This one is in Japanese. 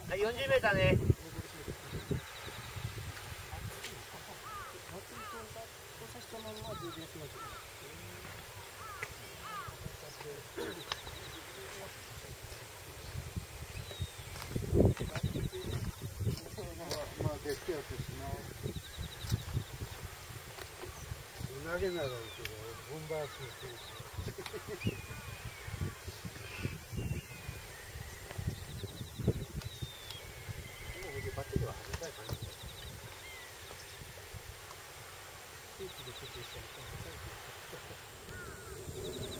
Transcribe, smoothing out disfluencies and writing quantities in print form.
はい、40メーターね。 投げならいいけど、ボンバースの選手。バッテリーは外したい感じ。スーツでちょっとしたら。